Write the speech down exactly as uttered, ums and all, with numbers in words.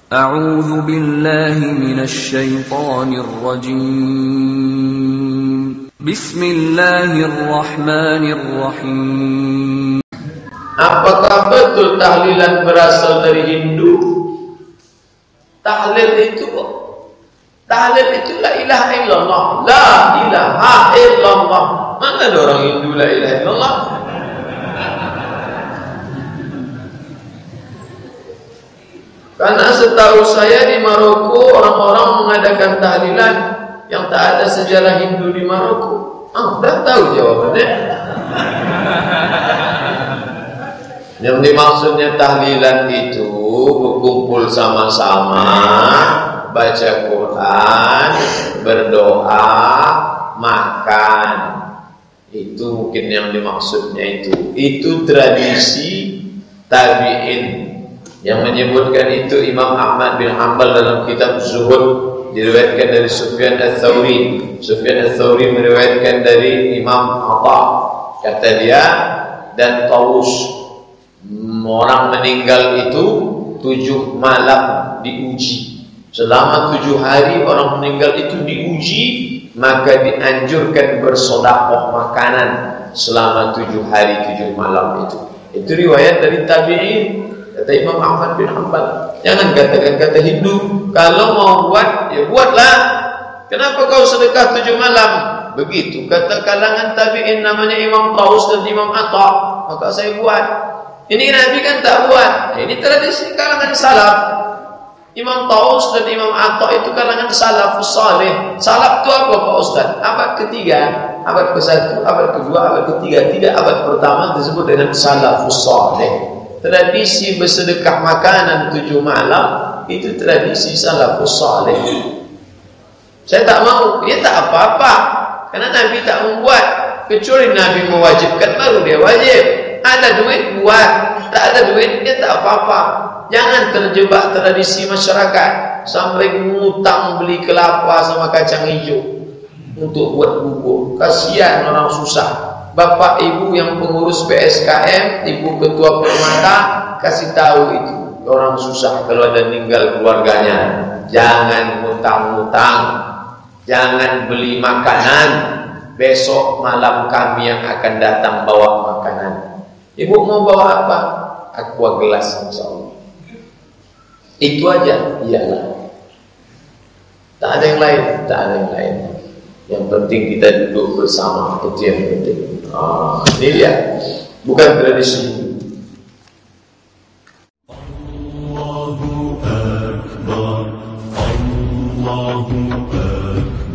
A'udzu billahi minasy syaithanir rajim. Bismillahirrahmanirrahim. Apakah betul tahlilan berasal dari Hindu? Tahlil itu Tahlil itu la ilaha illallah. La ilaha illallah. Mana ada orang Hindu la ilaha illallah? Karena setahu saya di Maroko orang-orang mengadakan tahlilan yang tak ada sejarah Hindu di Maroko. Ah, dah tahu jawabannya. Yang dimaksudnya tahlilan itu berkumpul sama-sama, baca Quran, berdoa, makan. Itu mungkin yang dimaksudnya itu. Itu tradisi tabi'in. Yang menyebutkan itu Imam Ahmad bin Hanbal dalam kitab Zuhud, diriwayatkan dari Sufyan Ats-Tsauri. Sufyan Ats-Tsauri meriwayatkan dari Imam Atha. Kata dia, dan Tawus, orang meninggal itu tujuh malam diuji. Selama tujuh hari orang meninggal itu diuji, maka dianjurkan bersedekah makanan selama tujuh hari tujuh malam itu. Itu riwayat dari tabi'in. Kata Imam Ahmad bin Hanbal, jangan katakan kata Hindu. Kalau mau buat, ya buatlah. Kenapa kau sedekah tujuh malam? Begitu kata kalangan tabi'in, namanya Imam Taus dan Imam Atha. Maka saya buat. Ini Nabi kan tak buat. Nah, ini tradisi kalangan salaf. Imam Taus dan Imam Atha itu kalangan salafus saleh. Salaf itu apa Pak Ustaz? Abad ketiga, abad ke satu, abad kedua, abad ketiga. Tidak, abad pertama disebut dengan salafus saleh. Tradisi bersedekah makanan tujuh malam itu tradisi salafus saleh. Saya tak mau, ya tak apa-apa, karena Nabi tak membuat. Kecuali Nabi mewajibkan, baru dia wajib. Ada duit buat, tak ada duit dia tak apa-apa. Jangan terjebak tradisi masyarakat sampai ngutang beli kelapa sama kacang hijau untuk buat bubur. Kasihan orang susah. Bapak ibu yang pengurus P S K M, ibu ketua permata, kasih tahu itu orang susah kalau ada meninggal keluarganya. Jangan ngutang-ngutang, jangan beli makanan. Besok malam kami yang akan datang bawa makanan. Ibu mau bawa apa? Aqua gelas, insya Allah. Itu aja, iyalah. Tak ada yang lain, tak ada yang lain. Yang penting kita duduk bersama, itu yang penting. Ah, ini dia, bukan tradisi. Allahu Akbar, Allahu Akbar.